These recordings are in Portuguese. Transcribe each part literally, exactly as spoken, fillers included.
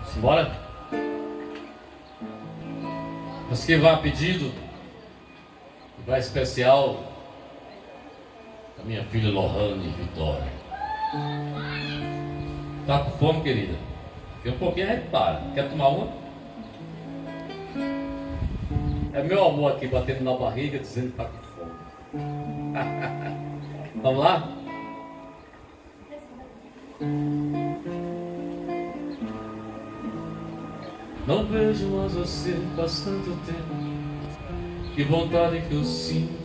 Simbora? Mas que vá a pedido, vai especial a minha filha Lohane Vitória. Tá com fome, querida? Daqui um pouquinho a gente para. Quer tomar uma? É meu amor aqui batendo na barriga dizendo que tá com fome. Vamos lá? Não vejo mais você faz tanto tempo. Que vontade que eu sinto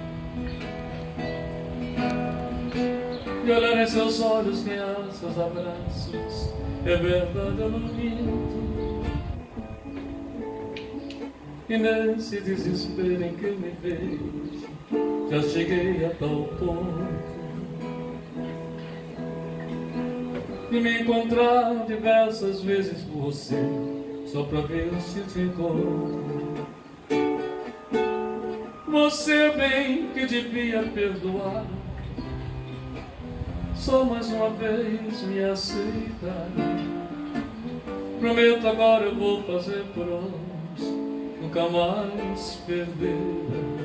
de olhar em seus olhos, ganhar seus abraços. É verdade, eu não minto. E nesse desespero em que eu me vejo, já cheguei a tal ponto de me encontrar diversas vezes por você, só pra ver se te encontro. Você bem que devia perdoar, só mais uma vez me aceita. Prometo agora eu vou fazer por onde nunca mais perder.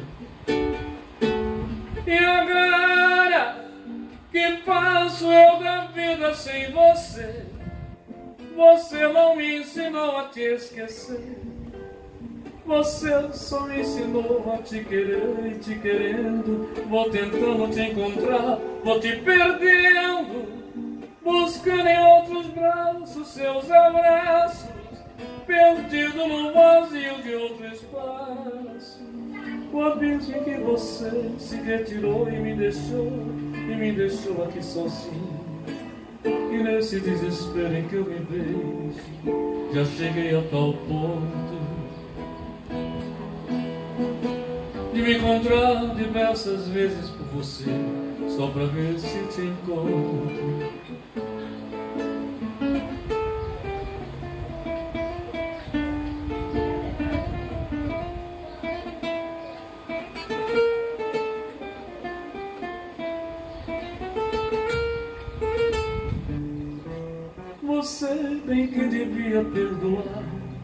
E agora que passo eu da vida sem você, você não me ensinou a te esquecer. Você só me ensinou a te querer e te querendo. Vou tentando te encontrar, vou te perdendo, buscando em outros braços seus abraços, perdido no vazio de outro espaço. O abismo em que você se retirou e me deixou, e me deixou aqui sozinho. E nesse desespero em que eu me vejo, já cheguei a tal ponto de me encontrar diversas vezes por você, só pra ver se te encontro. Você bem que devia perdoar,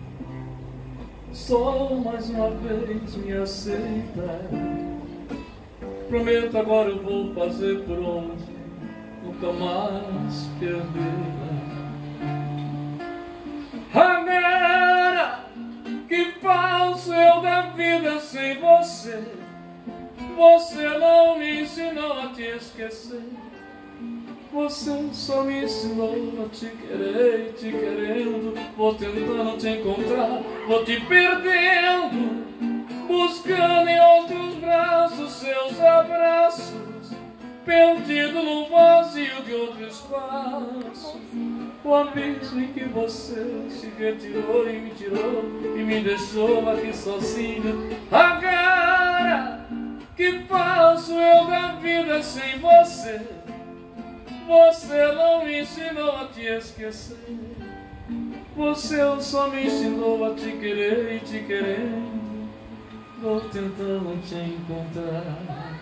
só mais uma vez me aceita. Prometo agora eu vou fazer por onde nunca mais perder. Agora que passo eu da vida sem você, você não me ensinou a te esquecer. Você só me ensinou a te querer e te querendo. Vou tentando te encontrar, vou te perdendo, buscando em outros braços seus abraços, perdido no vazio de outro espaço. O abismo em que você se retirou e me tirou e me deixou aqui sozinho. Agora que passo eu da vida sem você, você não me ensinou a te esquecer. Você só me ensinou a te querer e te querendo. Vou tentando te encontrar.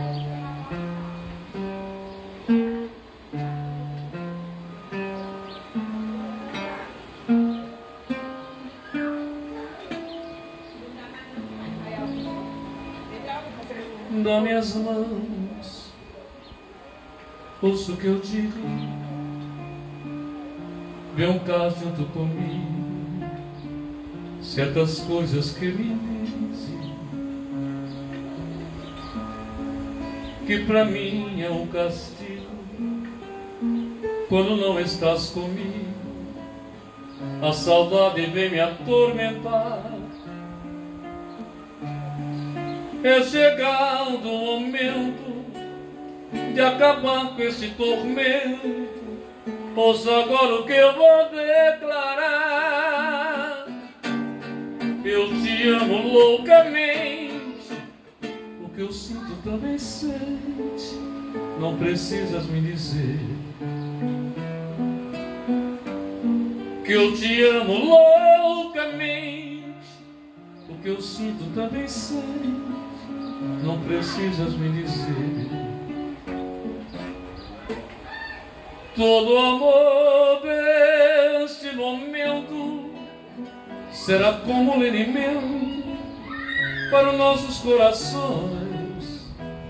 Dá-me as mãos, ouço o que eu digo, vem cá junto comigo, certas coisas que me dizem, que pra mim é um castigo, quando não estás comigo, a saudade vem me atormentar. É chegado o momento de acabar com esse tormento. Ouça agora o que eu vou declarar. Eu te amo loucamente, o que eu sinto também sente, não precisas me dizer. Que eu te amo loucamente, o que eu sinto também sente, não precisas me dizer. Todo amor deste momento será como um alimento para os nossos corações.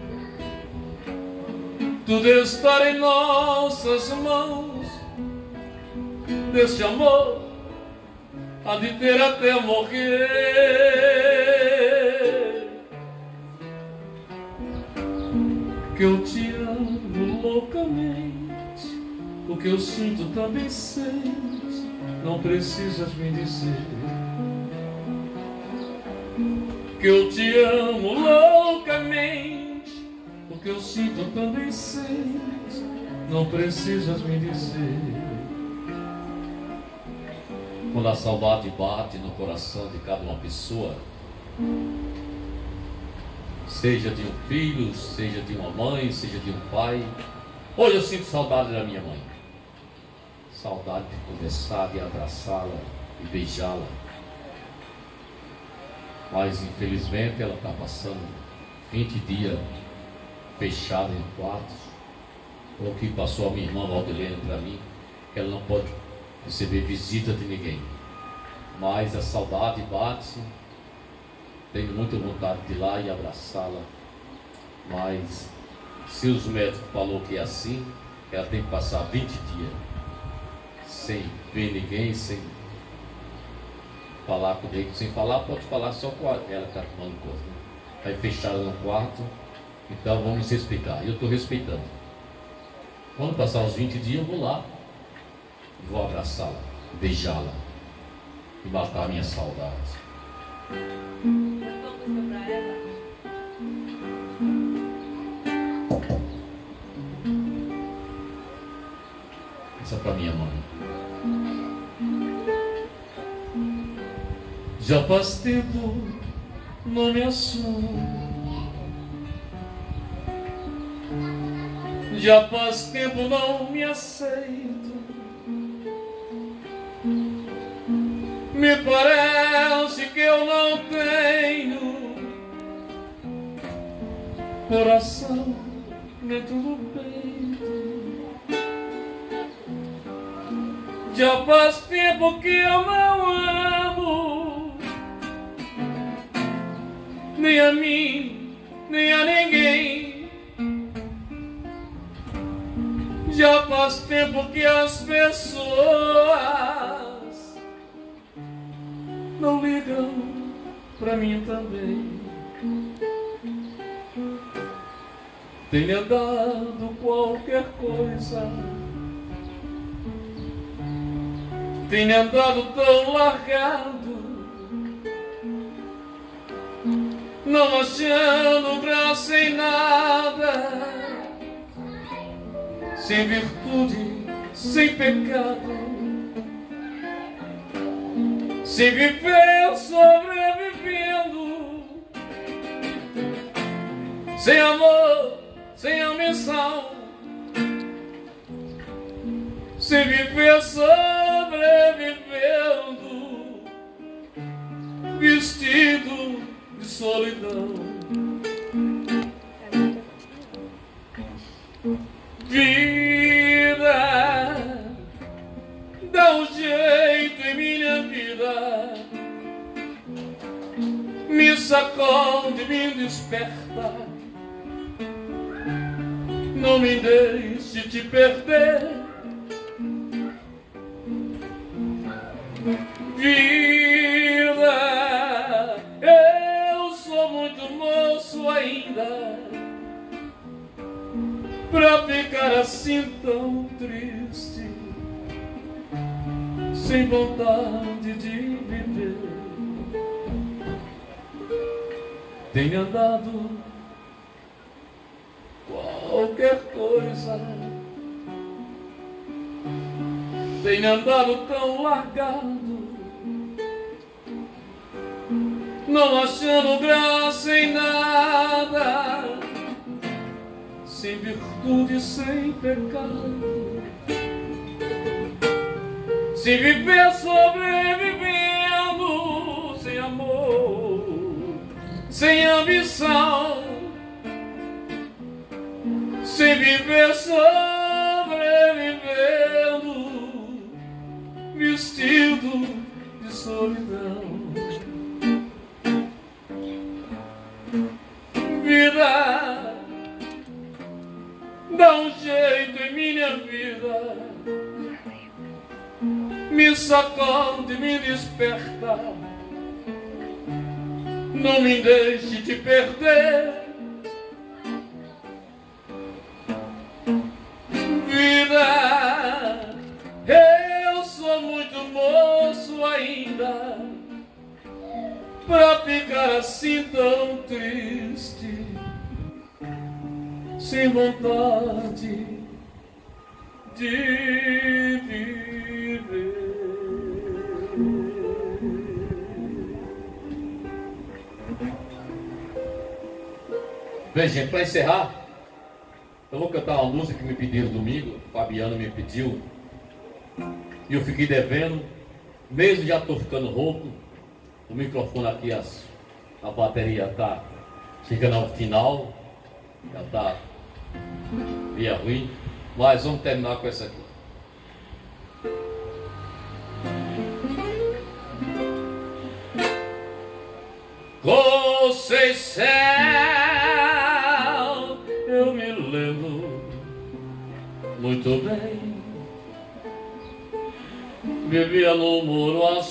Tudo está em nossas mãos, deste amor há de ter até morrer. Que eu te amo loucamente, o que eu sinto também sente, não precisas me dizer. Que eu te amo loucamente, o que eu sinto também sente, não precisas me dizer. Quando a saudade bate no coração de cada uma pessoa, seja de um filho, seja de uma mãe, seja de um pai. Hoje eu sinto saudade da minha mãe. Saudade de conversar, de abraçá-la e beijá-la. Mas infelizmente ela está passando vinte dias fechada em quartos. O que passou a minha irmã Valdilene para mim, que ela não pode receber visita de ninguém. Mas a saudade bate. Tenho muita vontade de ir lá e abraçá-la. Mas se os médicos falaram que é assim, ela tem que passar vinte dias sem ver ninguém, sem falar comigo. Sem falar, pode falar só com ela que está tomando conta. Vai fechada no quarto. Então vamos respeitar. Eu estou respeitando. Quando passar os vinte dias, eu vou lá. Vou abraçá-la, beijá-la e matar a minha saudade. Essa é para minha mãe. Já faz tempo, não me assumo. Já faz tempo, não me aceito. Me parece que eu não tenho coração dentro do peito. Já faz tempo que eu não amo, nem a mim, nem a ninguém. Já faz tempo que as pessoas não ligam pra mim também. Tem andado qualquer coisa, tem andado tão largado, não achando graça em nada, sem virtude, sem pecado, sem viver sobrevivendo, sem amor, sem ambição, sem viver sobrevivendo, vestido de solidão. Vida, dá um jeito em minha vida, me sacode, me desperta, não me deixe te perder. Vida, eu sou muito moço ainda pra ficar assim tão triste, sem vontade de viver. Tenho andado qualquer coisa, tenho andado tão largado, não achando graça em nada, sem virtude, sem pecado, sem viver sobrevivendo, sem amor, sem ambição, sem viver sobrevivendo, vestido de solidão. Vida, dá um jeito em minha vida, me sacode, me desperta, não me deixe te perder. Vida, eu sou muito moço ainda pra ficar assim tão triste, sem vontade de viver. Bem, gente, para encerrar, eu vou cantar uma música que me pediram domingo. O Fabiano me pediu e eu fiquei devendo, mesmo já estou ficando rouco. O microfone aqui, as, a bateria está chegando ao final, já está meio ruim, mas vamos terminar com essa aqui. Conceição, eu me lembro muito bem, vivia no muro a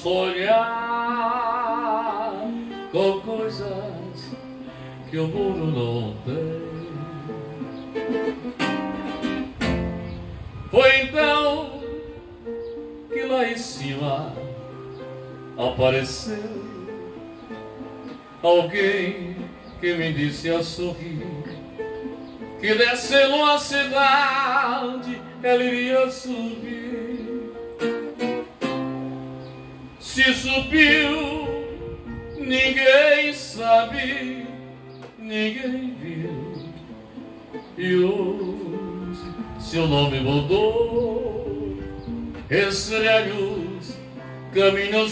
sonhar com coisas que o muro não tem. Foi então que lá em cima apareceu alguém que me disse a sorrir que descendo uma cidade ela iria subir. Se subiu, ninguém sabe, ninguém viu. E hoje seu nome mudou, estranhos caminhos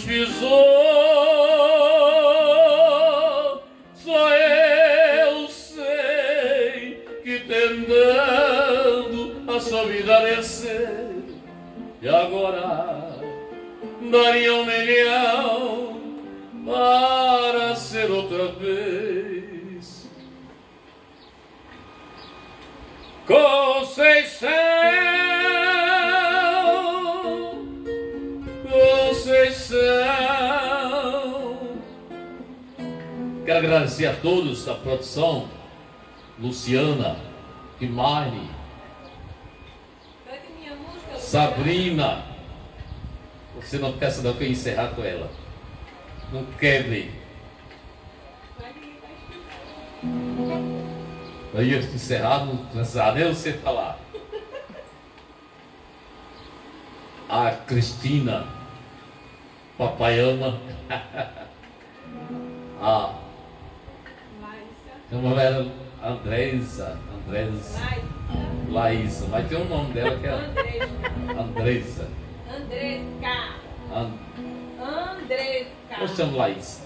pisou. Só eu sei que tentando a sua vida descer, e agora daria um milhão para ser outra vez. Conceição, Conceição. Quero agradecer a todos da produção, Luciana, Kimari, Sabrina. Você não peça não que eu encerrar com ela. Não quebre. Eu ia encerrar, não precisava nem você falar. A Cristina, papai ama. A chama ela Andresa, Andresa, Laísa, mas tem um nome dela que é Andresa. Andresca. And... Andresca. Eu chamo Laís.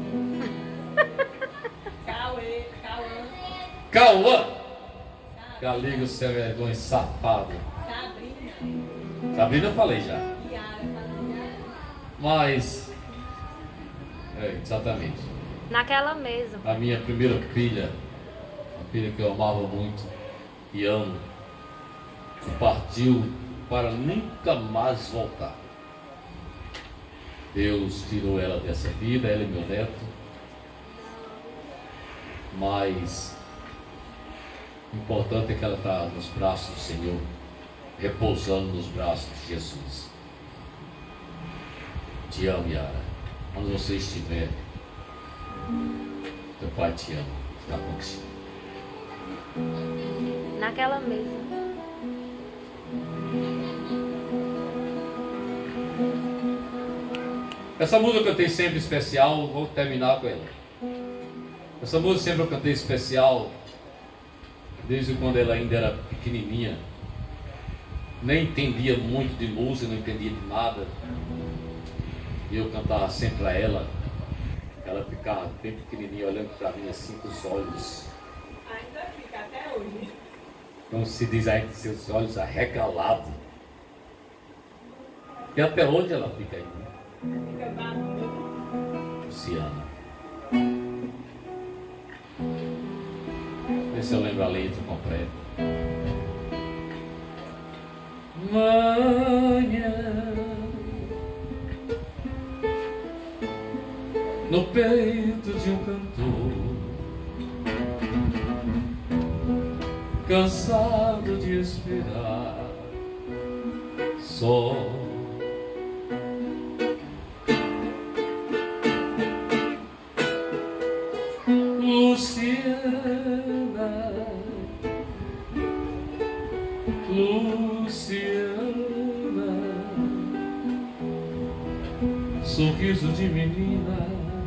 Cauê, Cauã. Cauã. Galigo, seu vergonha, safado. Sabrina. Sabrina eu falei já. Yara, falei. Mas, é, exatamente. Naquela mesa. A minha primeira filha, a filha que eu amava muito e amo, partiu para nunca mais voltar. Deus tirou ela dessa vida, ela e meu neto. Mas o importante é que ela está nos braços do Senhor, repousando nos braços de Jesus. Te amo, Yara. Onde você estiver, teu Pai te ama, está contigo. Naquela mesa. Essa música eu cantei sempre especial, vou terminar com ela. Essa música sempre eu cantei especial, desde quando ela ainda era pequenininha. Nem entendia muito de música, não entendia de nada. E eu cantava sempre para ela. Ela ficava bem pequenininha, olhando para mim assim com os olhos. Ainda fica até hoje. Como se diz aí, com seus olhos arregalados. E até hoje ela fica aí, né? Fica barulho. Luciana. Vê se eu lembro a letra completa. Manhã, no peito de um cantor, cansado de esperar só. Luciana, Luciana, sorriso de menina,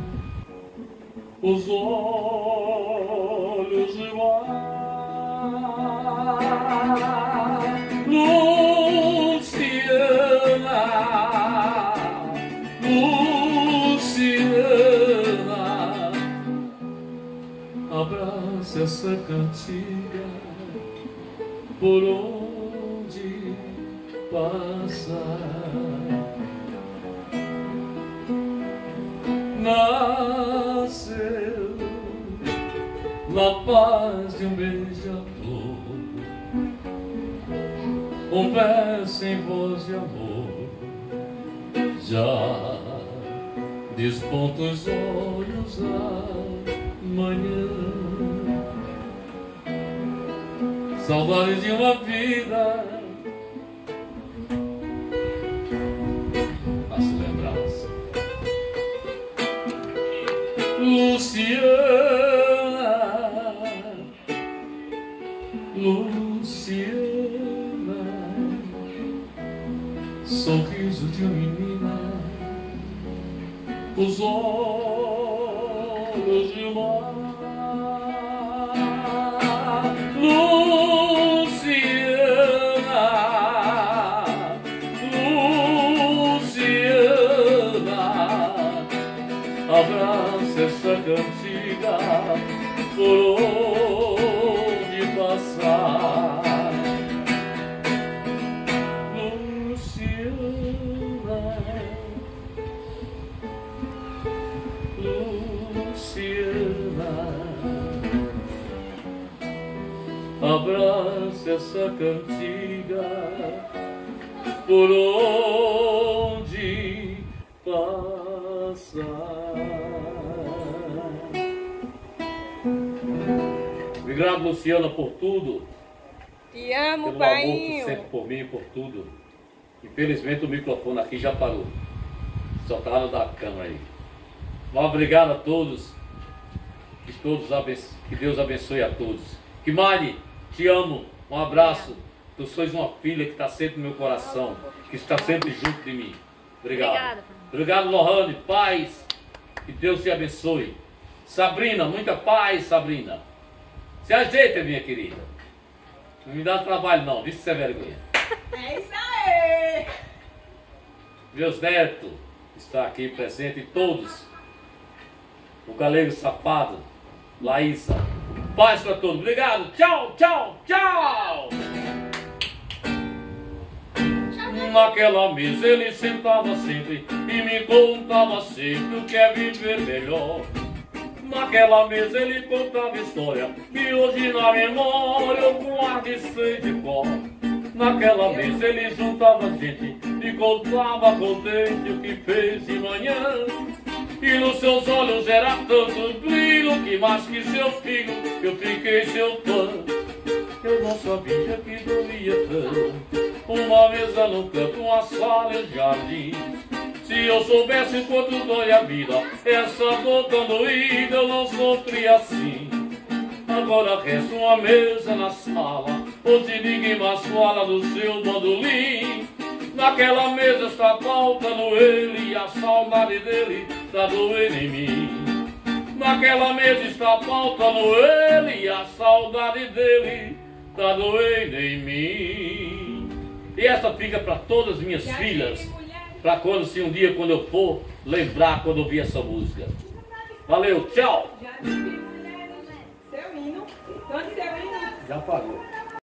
os olhos de mar. Luciana, Luciana, abraça essa cantiga por onde passar. Nasceu na paz de um beija-flor, um verso em voz de amor, já desponta os olhos da manhã. Saudade de uma vida, faço lembrança. Luciana, Luciana, sorriso de uma menina, os olhos de mar. Luciana, Luciana, abraça essa cantiga por onde passar. Luciana, Luciana, abraça essa cantiga por onde passar. Obrigado, Luciana, por tudo. Te amo, Pelo amor que painho. sente por mim e por tudo. Infelizmente o microfone aqui já parou. Só tá no da câmera aí. Mas obrigado a todos. Que, todos abenço... que Deus abençoe a todos. Que Mari, te amo. Um abraço. Tu sois uma filha que está sempre no meu coração. Que está sempre junto de mim. Obrigado. Obrigada. Obrigado, Lohane. Paz. Que Deus te abençoe. Sabrina, muita paz, Sabrina. Se ajeita, minha querida. Não me dá trabalho não, viu se é vergonha. É isso aí. Meus netos está aqui presente e todos. O galego safado, Laísa. Paz para todos. Obrigado. Tchau, tchau, tchau. Naquela mesa ele sentava sempre e me contava sempre o que é viver melhor. Naquela mesa ele contava história que hoje na memória eu guardo e sei de cor. Naquela mesa ele juntava gente e contava contente o que fez de manhã. E nos seus olhos era tanto brilho que mais que seus filhos eu fiquei seu fã. Eu não sabia que doía tanto uma mesa no canto, uma sala e um jardim. Se eu soubesse quanto dói a vida, essa dor tão doída eu não sofria assim. Agora resta uma mesa na sala, onde ninguém mais fala do seu bandolim. Naquela mesa está faltando ele e a saudade dele está doendo em mim. Naquela mesa está faltando ele e a saudade dele está doendo em mim. E essa fica para todas as minhas Já filhas. tive mulher. Para quando, se um dia, quando eu for, lembrar quando ouvir essa música. Valeu, tchau! Já tive mulher, seu hino. Onde seu hino? Já parou.